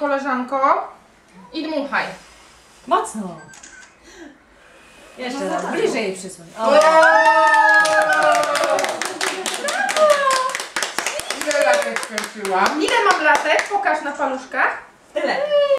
koleżanko. I dmuchaj. Mocno. Jeszcze raz, bliżej jej przysuń. Ile latek skończyłam? Ile mam latek? Pokaż na paluszkach. Tyle.